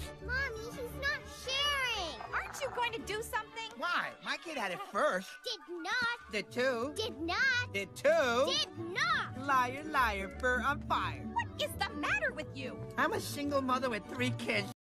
Mommy, he's not sharing. Aren't you going to do something? Why? My kid had it first. Did not. Did two. Did not. Did two. Did not. Liar, liar, fur on fire. What is the matter with you? I'm a single mother with 3 kids.